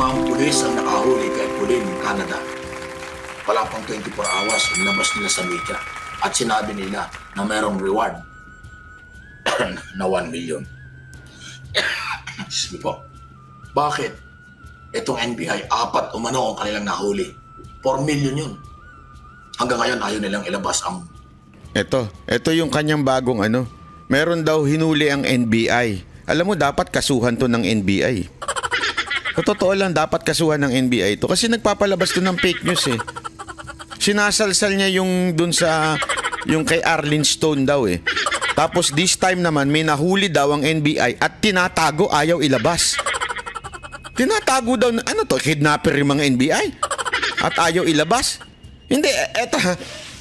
lamang pulis ang nakahuli kay Pauline ng Canada. Wala pang 24 hours, inilabas nila sa media at sinabi nila na mayroong reward na 1 million. Excuse me po. Bakit? Itong NBI, 4 umano ang kanilang nahuli. 4 million yun. Hanggang ngayon, ayaw nilang ilabas ang... Ito yung kanyang bagong ano. Meron daw hinuli ang NBI. Alam mo, dapat kasuhan to ng NBI. Sa totoo lang, dapat kasuhan ng NBI to. Kasi nagpapalabas to ng fake news eh. Sinasalsal niya yung dun sa... Yung kay Arlene Stone daw eh. Tapos this time naman, may nahuli daw ang NBI at tinatago, ayaw ilabas. Tinatago daw, ano to, kidnapper yung mga NBI? At ayaw ilabas? Hindi, eto ha.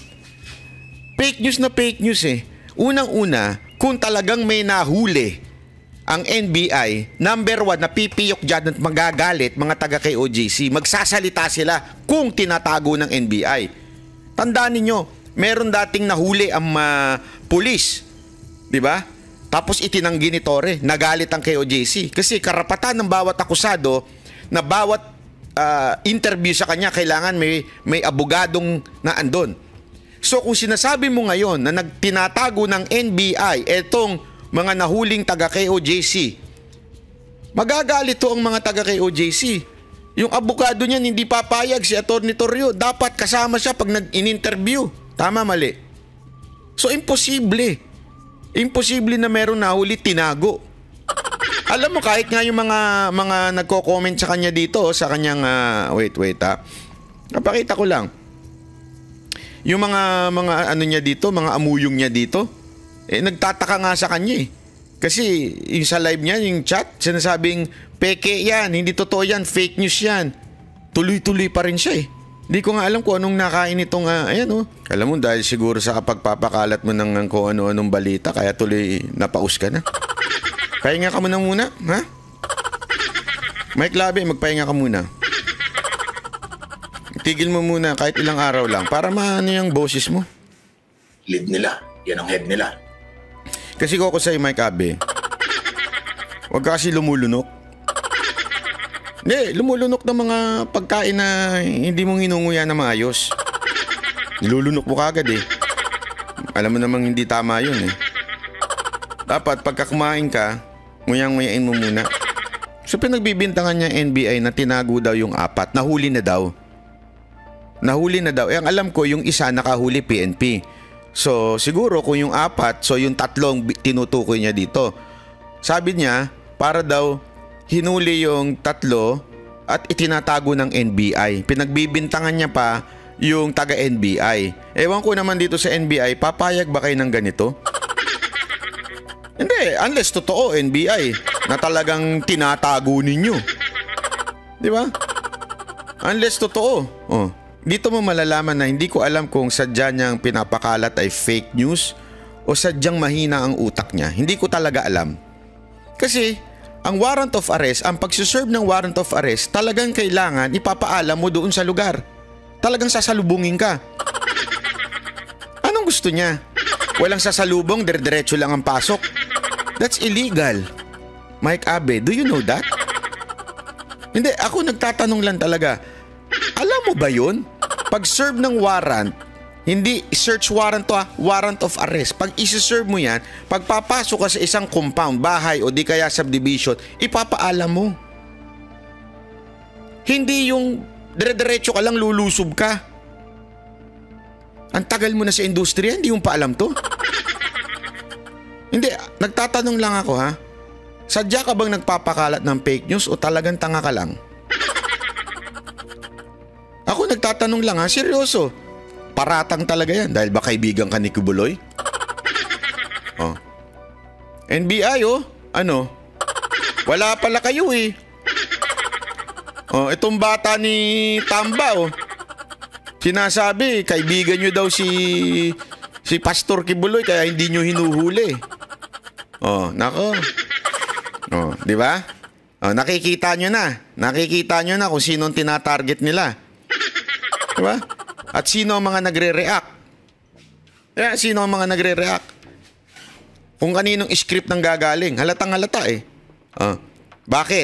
Fake news na fake news eh. Unang-una, kung talagang may nahuli ang NBI, number 1, napipiyok dyan at magagalit mga taga kay OJC. Magsasalita sila kung tinatago ng NBI. Tandaan ninyo, meron dating nahuli ang pulis. Diba? Tapos itinanggi ni Torre, nagalit ang kay OJC. Kasi karapatan ng bawat akusado na bawat interview sa kanya kailangan may abogadong na andon. So kung sinasabi mo ngayon na nagtinatago ng NBI etong mga nahuling taga kay OJC, magagalit to ang mga taga kay OJC. Yung abogado niyan hindi papayag si Atty. Torrio. Dapat kasama siya pag nag-in-interview. Tama, mali? So imposible. Imposible na meron nahuli, tinago. Alam mo, kahit nga yung mga nagko-comment sa kanya dito, sa kanyang, wait ha. Napakita ko lang. Yung mga ano niya dito, mga amuyong niya dito, nagtataka nga sa kanya eh. Kasi yung sa live niya, yung chat, sinasabing, peke yan, hindi totoo yan, fake news yan. Tuloy-tuloy pa rin siya eh. Hindi ko nga alam kung anong nakain itong, ayan oh. Alam mo, dahil siguro sa kapagpapakalat mo ng kung ano-anong balita, kaya tuloy napaus ka na. Pahinga ka muna, ha? Mike Labi, magpahinga ka muna. Tigil mo muna kahit ilang araw lang para maano yung boses mo. Lead nila. Yan ang head nila. Kasi ko sa'yo, Mike Abe, huwag ka kasi lumulunok. Hindi, lumulunok ng mga pagkain na hindi mong hinunguya na maayos. Nilulunok mo kagad eh. Alam mo namang hindi tama yun eh. Dapat pagka kumain ka, nguyang-nguyain mo muna. So pinagbibintangan niya NBI na tinago daw yung 4, nahuli na daw. Nahuli na daw. Ang alam ko yung isa nakahuli PNP. So siguro kung yung 4, so yung 3 tinutukoy niya dito. Sabi niya, para daw hinuli yung 3 at itinatago ng NBI. Pinagbibintangan niya pa yung taga-NBI. Ewan ko naman dito sa NBI, papayag ba kayo ng ganito? Hindi, unless totoo NBI na talagang tinatago ninyo. Di ba? Unless totoo. Oh. Dito mo malalaman na hindi ko alam kung sadya niyang pinapakalat ay fake news o sadyang mahina ang utak niya. Hindi ko talaga alam. Kasi ang warrant of arrest, ang pagsuserve ng warrant of arrest, talagang kailangan ipapaalam mo doon sa lugar. Talagang sasalubungin ka. Anong gusto niya? Walang sasalubong, dire-diretso lang ang pasok. That's illegal. Mike Abe, do you know that? Hindi, ako nagtatanong lang talaga. Alam mo ba yun? Pag-serve ng warrant, hindi search warrant to warrant of arrest. Pag isi-serve mo yan, pagpapasok ka sa isang compound, bahay o di kaya subdivision, ipapaalam mo. Hindi yung dire-diretso ka lang lulusob ka. Ang tagal mo na sa industriya, hindi mo pa alam to? Hindi, nagtatanong lang ako ha. Sadya ka bang nagpapakalat ng fake news o talagang tanga ka lang? Ako nagtatanong lang ha, seryoso. Paratang talaga yan dahil ba kaibigan ka ni Kibuloy? Oh. NBI oh, ano? Wala pala kayo eh. Oh, itong bata ni Tamba oh. Sinasabi, kaibigan nyo daw si Pastor Kibuloy kaya hindi nyo hinuhuli. Oh, nako. Oh, di ba? Oh, nakikita nyo na. Nakikita nyo na kung sinong tinatarget nila. Di ba? At sino ang mga nagre-react? Yeah, sino ang mga nagre-react? Kung kaninong script nang gagaling, halatang halata eh. Bakit?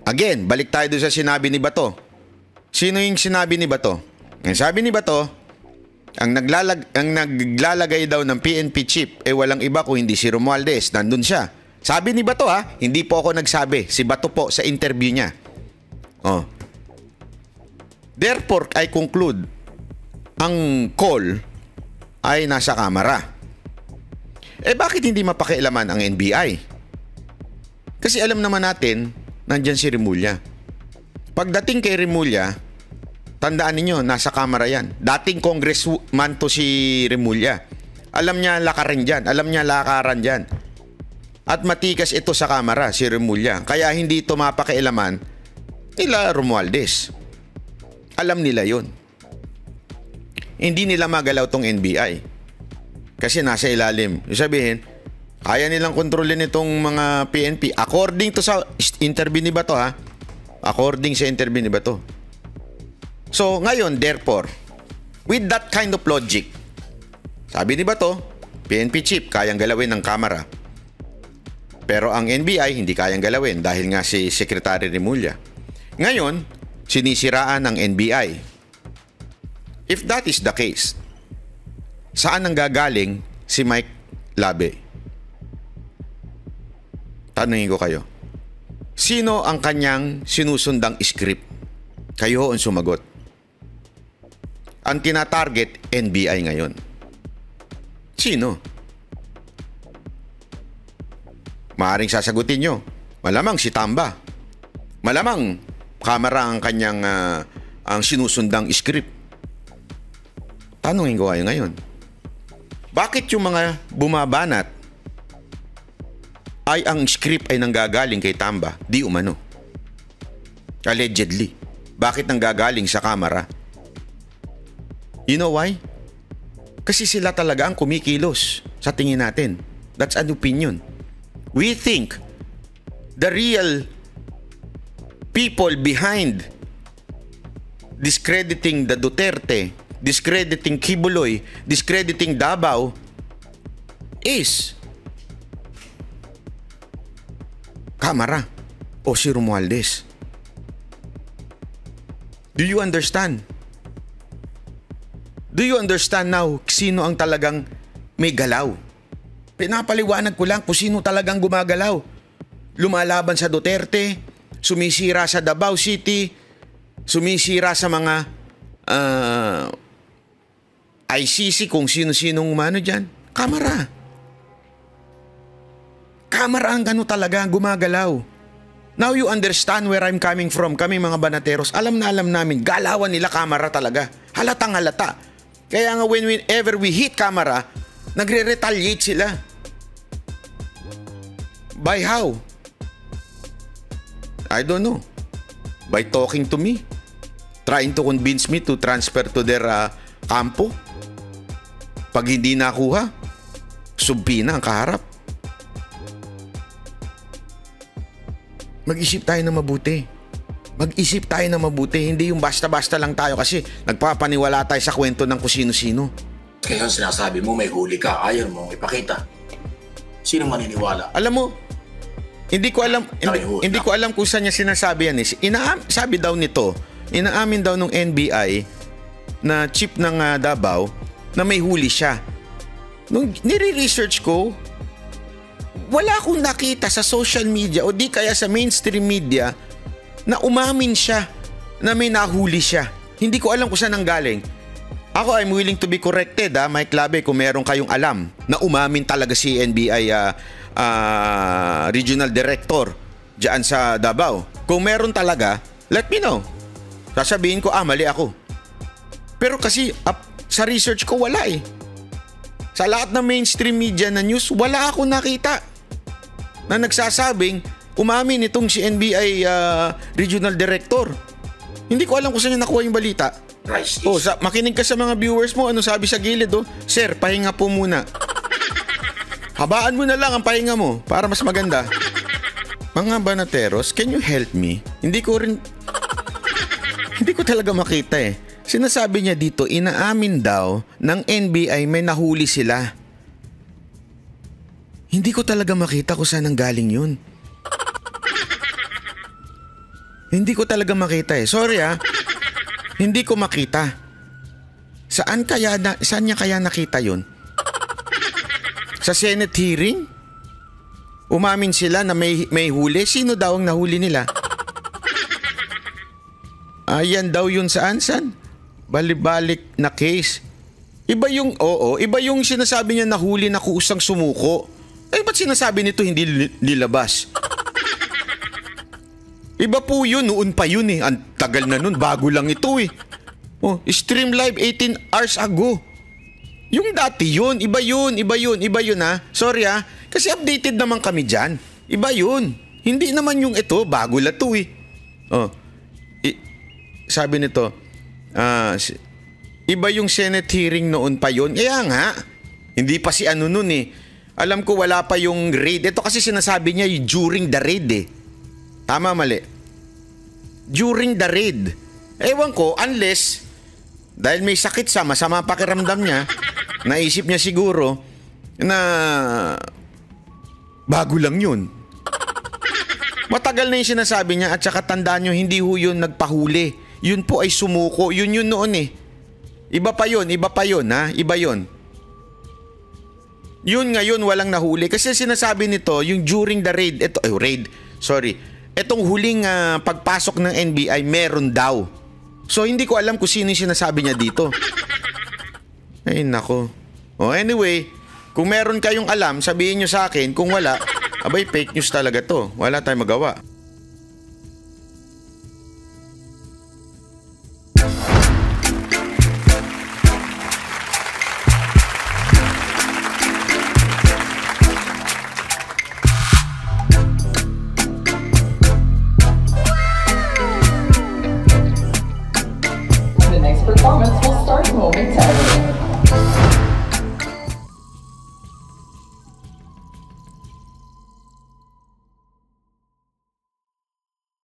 Again, balik tayo doon sa sinabi ni Bato. Sino yung sinabi ni Bato? Ang sabi ni Bato, ang naglalagay daw ng PNP chip walang iba kung hindi si Romualdez. Nandun siya. Sabi ni Bato hindi po ako nagsabi. Si Bato po sa interview niya. Oh. Therefore, I conclude, ang call ay nasa kamera. Bakit hindi mapakialaman ang NBI? Kasi alam naman natin, nandyan si Remulla. Pagdating kay Remulla, tandaan ninyo, nasa kamera yan. Dating congressman to si Remulla. Alam niya lakarin dyan. Alam niya lakaran dyan. At matikas ito sa kamera, si Remulla. Kaya hindi ito mapakialaman nila Romualdez. Alam nila yon. Hindi nila magalaw tong NBI. Kasi nasa ilalim. Yung sabihin, kaya nilang kontrolin itong mga PNP. According to sa interview ni Bato According sa interview ni Bato. So, ngayon, therefore, with that kind of logic, sabi ni Bato, PNP chip, kayang galawin ng kamera. Pero ang NBI, hindi kayang galawin dahil nga si Secretary Remulla. Ngayon, sinisiraan ng NBI. If that is the case, saan ang gagaling si Mike Labe? Tanungin ko kayo. Sino ang kanyang sinusundang script? Kayo ang sumagot. Ang tinatarget, NBI ngayon. Sino? Maaring sasagutin nyo. Malamang si Tamba. Malamang kamera ang kanyang ang sinusundang script. Tanungin ko kayo ngayon. Bakit yung mga bumabanat ay ang script ay nanggagaling kay Tamba? Di umano. Allegedly. Bakit nanggagaling sa kamera? You know why? Kasi sila talaga ang kumikilos sa tingin natin. That's an opinion. We think the real people behind discrediting the Duterte, discrediting Kibuloy, discrediting Davao is kamera o si Romualdez. Do you understand? Do you understand now sino ang talagang may galaw? Pinapaliwanag ko lang kung sino talagang gumagalaw. Lumalaban sa Duterte, sumisira sa Davao City, sumisira sa mga ICC kung sino-sinong umano dyan. Kamera. Kamera ang gano talaga gumagalaw. Now you understand where I'm coming from. Kami mga banateros, alam na alam namin, galawan nila kamera talaga. Halatang halata. Kaya nga whenever we hit camera, nagre-retaliate sila. By how? I don't know. By talking to me. Trying to convince me to transfer to their kampo. Pag hindi nakuha, subpi na ang kaharap. Mag-isip tayo na mabuti. Mag-isip tayo na mabuti. Hindi yung basta-basta lang tayo kasi nagpapaniwala tayo sa kwento ng kusino-sino. Kaya sinasabi mo may huli ka, ayaw mo ipakita. Sino maniniwala? Alam mo, hindi ko alam kung saan niya sinasabi yan. Sabi daw nito, inaamin daw ng NBI na chief ng Davao na may huli siya. Nung nire-research ko, wala akong nakita sa social media o di kaya sa mainstream media na umamin siya na may nahuli siya. Hindi ko alam kung saan ang galing. Ako, I'm willing to be corrected, Mike Labe, kung meron kayong alam na umamin talaga si NBI Regional Director dyan sa Davao. Kung meron talaga, let me know. Sasabihin ko, mali ako. Pero kasi sa research ko, wala eh. Sa lahat ng mainstream media na news, wala akong nakita na nagsasabing umamin itong si NBI Regional Director. Hindi ko alam kung saan niya nakuha yung balita. Makinig ka sa mga viewers mo. Ano sabi sa gilid? Sir, pahinga po muna. Habaan mo na lang ang pahinga mo para mas maganda. Mga banateros, can you help me? Hindi ko talaga makita eh. Sinasabi niya dito, inaamin daw ng NBI may nahuli sila. Hindi ko talaga makita kung saan ang galing yun. Hindi ko talaga makita eh. Sorry Hindi ko makita. Saan niya kaya nakita yun? Sa Senate hearing? Umamin sila na may huli? Sino daw ang nahuli nila? Ayan daw yun saan? Balibalik na case. Iba yung sinasabi niya nahuli na kusang sumuko. Ba't sinasabi nito hindi nilabas? Iba po yun, noon pa yun eh. Ang tagal na nun, bago lang ito eh. Stream live 18 hours ago. Yung dati yun, iba yun Sorry kasi updated naman kami dyan. Iba yun. Hindi naman yung ito, bago la to eh. Sabi nito, iba yung Senate hearing noon pa yun. Kaya nga, hindi pa si ano nun eh. Alam ko wala pa yung raid. Ito kasi sinasabi niya during the raid eh. Tama, mali? During the raid. Ewan ko, unless, dahil may sakit siya, masama pakiramdam niya, naisip niya siguro na bago lang yun. Matagal na yung sinasabi niya at saka tandaan nyo, hindi ho yun nagpahuli. Yun po ay sumuko. Yun noon eh. Iba pa yun ha? Iba yun. Yun ngayon walang nahuli. Kasi sinasabi nito, yung during the raid, etong huling pagpasok ng NBI, meron daw. So hindi ko alam kung sino yung sinasabi niya dito. Ay nako. Anyway, kung meron kayong alam, sabihin nyo sa akin. Kung wala, abay fake news talaga to. Wala tayong magawa. The next performance will start momentarily.